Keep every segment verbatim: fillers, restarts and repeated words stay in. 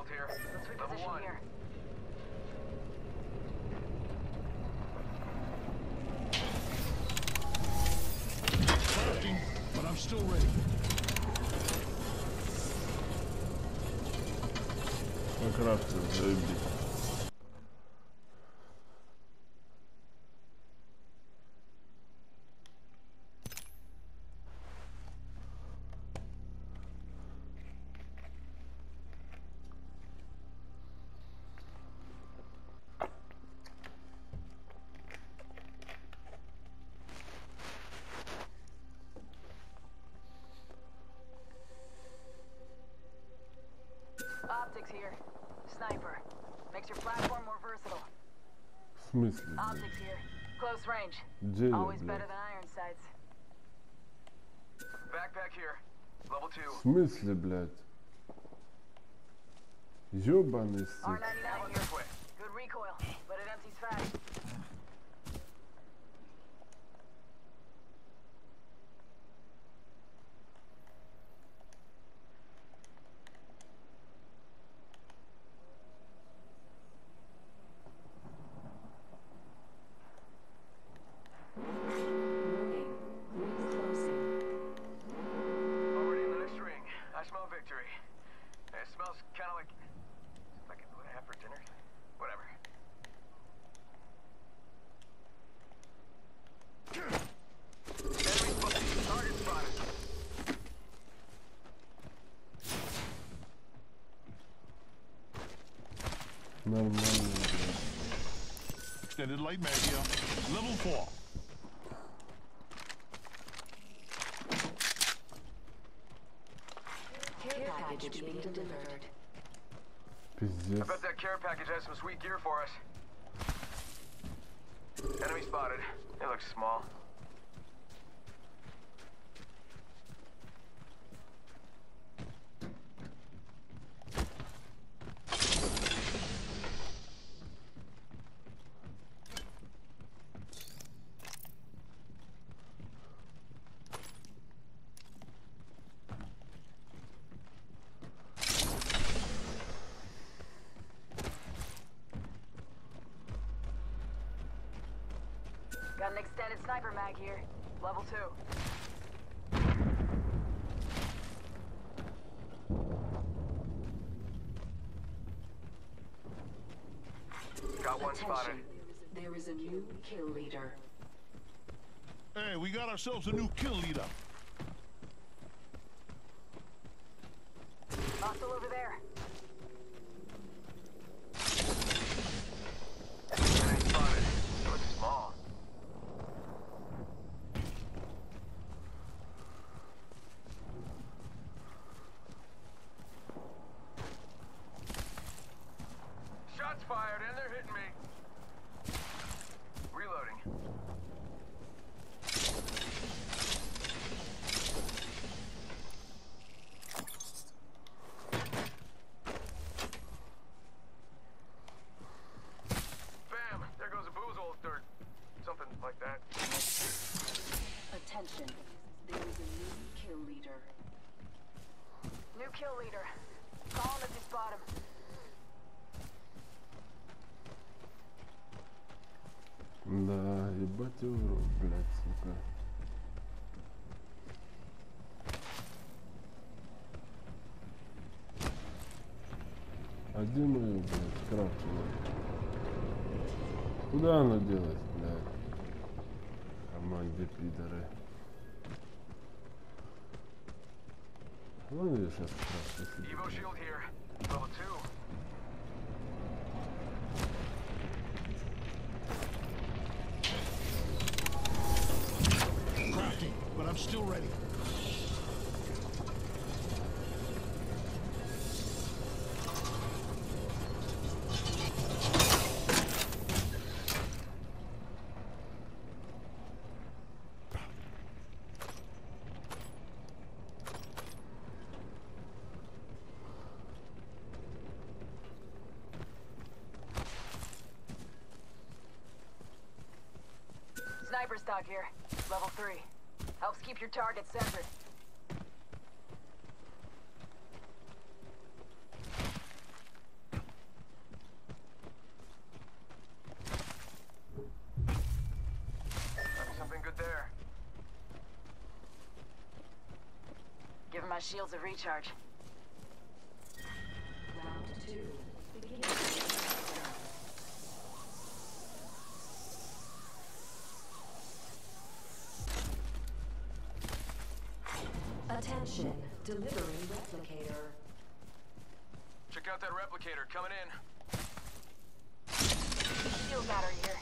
shield here. Let's Level reposition one. here. Crafting, but I'm still ready. Крафтер, заебись. Optics here. Sniper. Makes your platform more versatile. В смысле, блядь? Optics here. Close range. Где я, Always блядь? better than iron sights. Backpack here. Level two. В смысле, блядь? Ёбаный R сык. ninety-nine here. Good recoil, but it empties fast. Already in the next ring. I smell victory. It smells kind of like... like what I have for dinner? Whatever. Enemy spotted. Target spotted. Нормально, блядь. Extended light mag here. Level four. Care package being delivered. I Пиздец. bet that care package has some sweet gear for us. Enemy spotted. It looks small. Got an extended sniper mag here. Level two. Got one spotted. There is a new kill leader. Hey, we got ourselves a new kill leader. Hostile over there. Enemy spotted. It looks small. Shots fired and they're hitting me. Reloading. Bam! There goes a boozle or something like that. Attention. There is a new kill leader. New kill leader. Call him if you spot him. Да, ебать его в рот, блядь, сука. А где мою, блядь, крафтину? Куда оно делось, блядь? Команде пидоры. Вон я сейчас крафту. Evo shield here. Level two. Crafting, but I'm still ready. Sniper stock here. Level three. Helps keep your target centered. my shields a recharge. Round two. Begin. Attention, delivering replicator. Check out that replicator coming in. Shield battery here.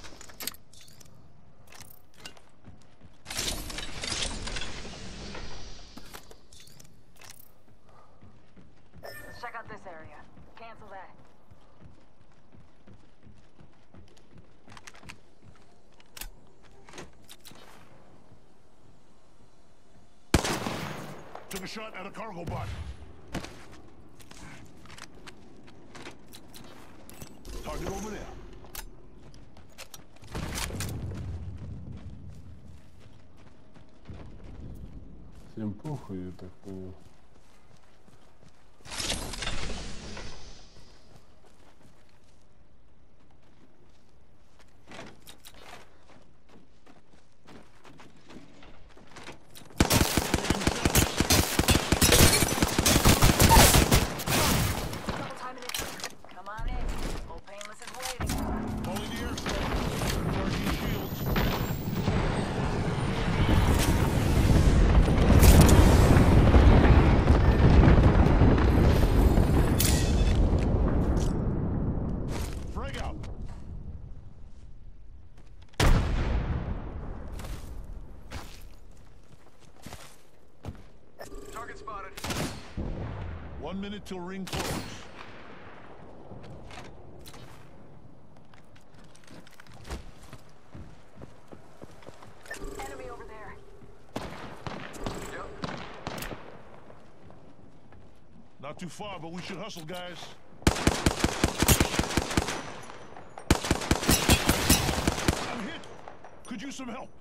Let's check out this area. Cancel that. Took a shot at a cargo bot. Target over there. Всем похуй, я так понял. One minute till ring close. Enemy over there. Yep. Not too far, but we should hustle, guys. I'm hit. Could use some help.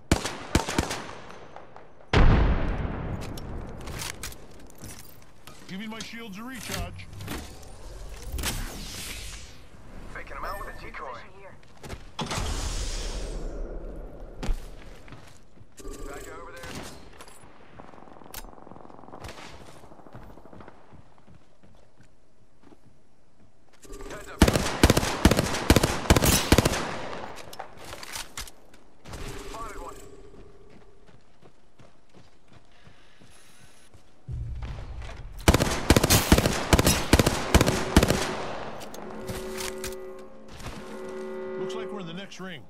Giving my shields a recharge. Faking him out with a decoy. Here. Bad guy over there. Heads up. Spotted one. Looks like we're in the next ring.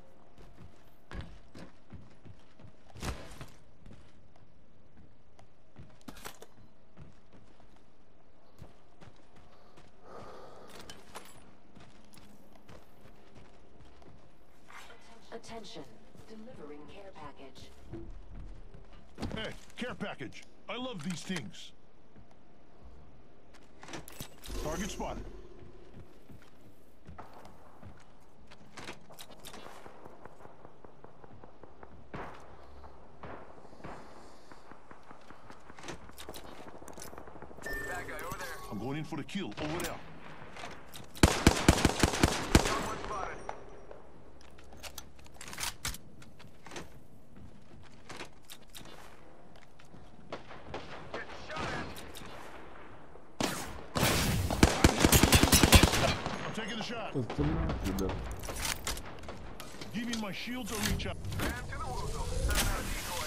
Attention, delivering care package. Hey, care package. I love these things. Target spotted. Bad guy over there. I'm going in for the kill over there. Someone spotted. Getting shot at. I'm taking the shot. Остальное, ребят. Giving my shields a recharge. Bam to the woozle. Sending out a decoy.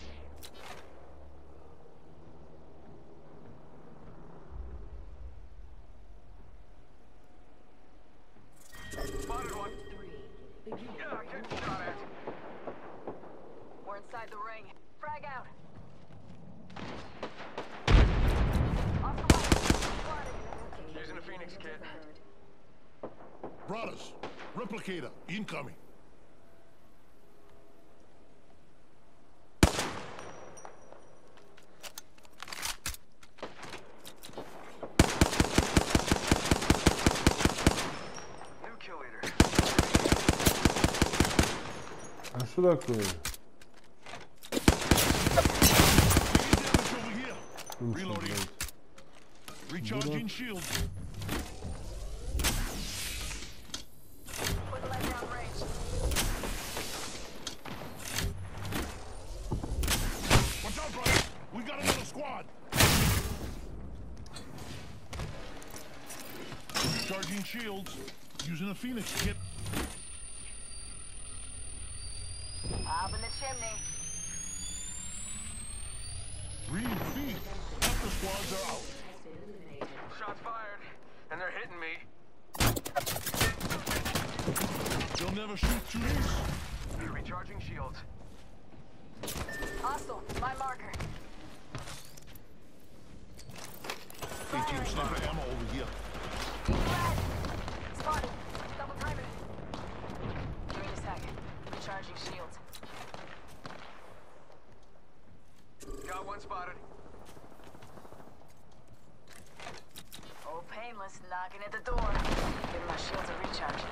Spotted one. Three. Begin. Yeah, getting shot at. We're inside the ring. Frag out. Off the way. Using a Phoenix kit. Brothers, replicator incoming. New kill leader. А что такое? Damage over here. Ну, что, Reloading. блядь? Recharging shields. Put lead down range. Watch out, brother. We got another squad. Recharging shields. Using a Phoenix kit. Up in the chimney. Read feet. Half the squads are out. Shots fired, and they're hitting me. They'll never shoot through this. Recharging shields. Hostile. My marker. eighteen sniper ammo over here. Red. Spotted. Double timing. Give me a sec. Recharging shields. Got one spotted. Old Painless knocking at the door. Give my shields a recharge.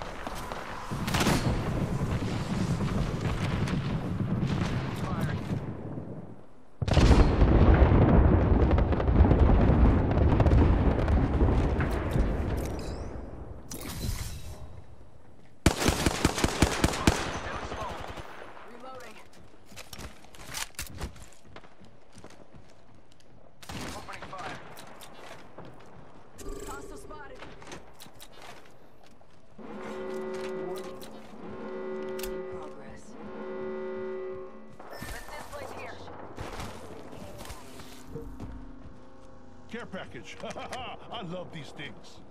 Fired. Reloading. Opening fire. Hostile spotted. In progress. Let's this place here. Care package. I love these things.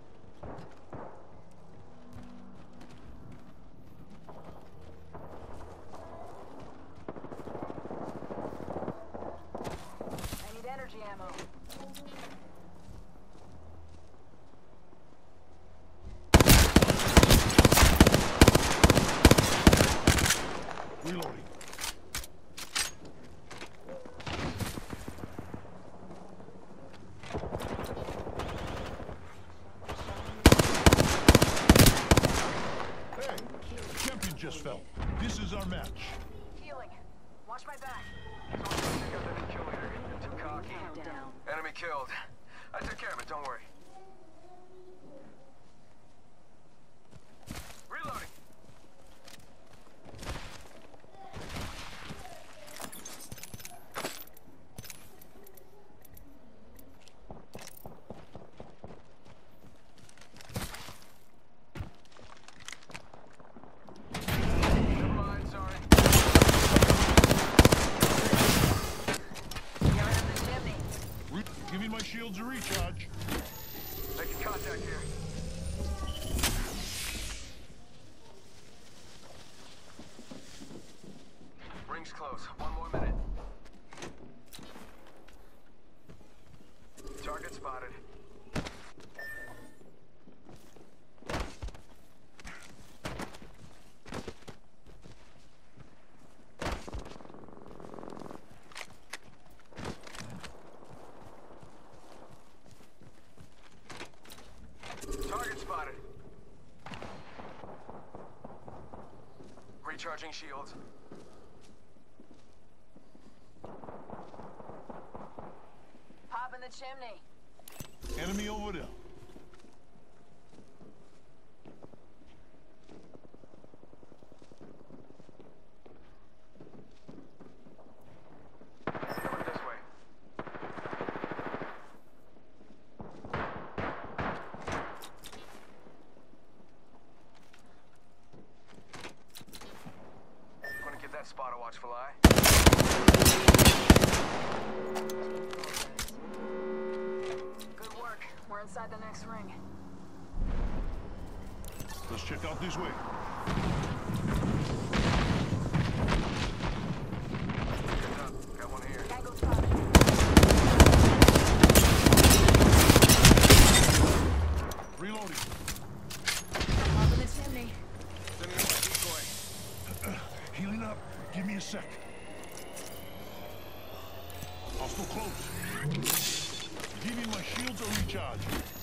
I need energy ammo. Reloading. Hey, champion just fell. This is our match. Healing. Watch my back. Take out the new kill leader. They're too cocky. Down. Enemy killed. I took care of it, don't worry. Reloading. Never mind, sorry. You're in the chimney. Re giving my shields a recharge. Making contact here. Ring's close. One more minute. Target spotted. Target spotted. Recharging shields. Pop in the chimney. Enemy over there. Coming this way. Gonna give that spot a watchful eye. Good work. We're inside the next ring. Let's check out this way. Heads up. Got one here. Tango spotted. Reloading. Pop in the chimney. Sending in my decoy. Healing up. Give me a sec. Hostile close. Giving my shields a recharge.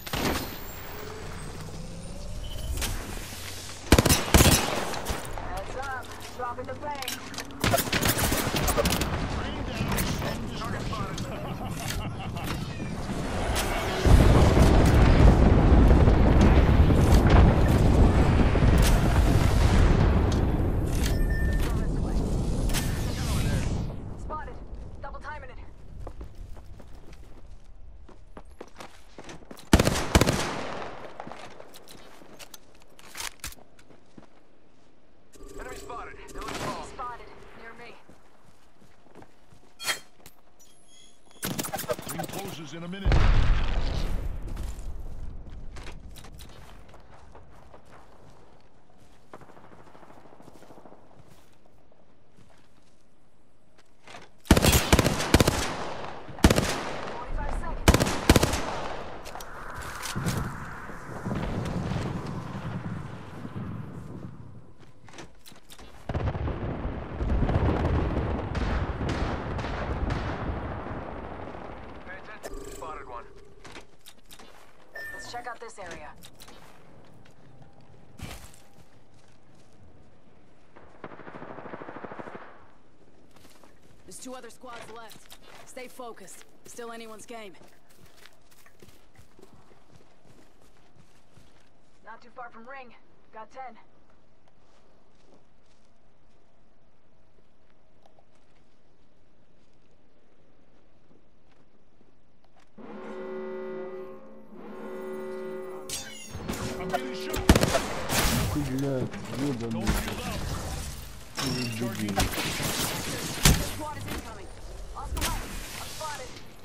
Heads up. Dropping the plane. Rain down. Target spotted. Let's go this way. Get over there. Spotted. Double timing it. fuse in a minute. forty-five seconds. Pay attention. Spotted one. Let's check out this area. There's two other squads left. Stay focused. Still anyone's game. Not too far from ring. Got ten. I'm getting shot. Ты, блядь, Don't ёбаный. shield out. Ты Charging. дебил. This squad is incoming. Oscar Mike, I'm spotted.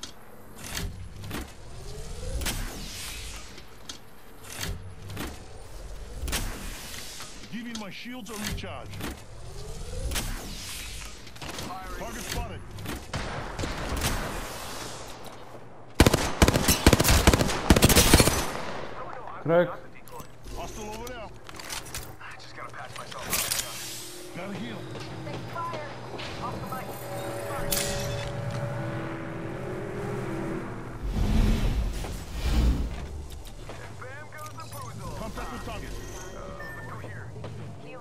Giving my shields a recharge. Firing. Target spotted. Crack. Got the decoy. Hostile over there. I just gotta patch myself up. Hang on. Gotta heal. Take fire. Oscar Mike. Sorry. And bam goes the boozle. Contact with target. Uh, go here. Healing.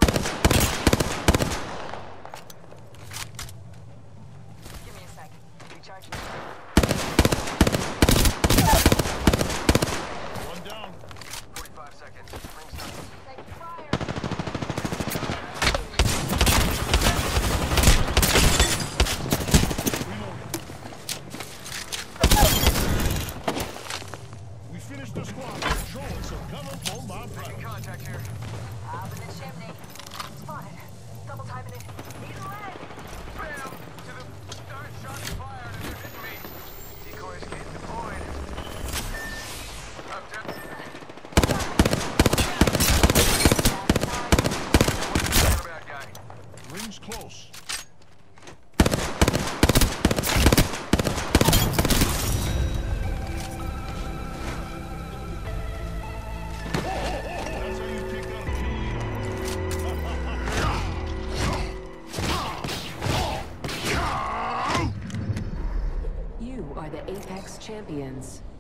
Give me a sec. Recharge me. One down. forty-five seconds. Ring's done. Take fire. Reloading. We finished the squad. Control, so cover for my Making brother. contact here. Up in the chimney. Spotted. Double timing it. Need a leg. Bam! To the start, shots fired, and they're hitting me. Decoy escape deployed. I'm dead. What's the bad guy? Ring's close. That's how you take out a kill leader. You are the Apex champions.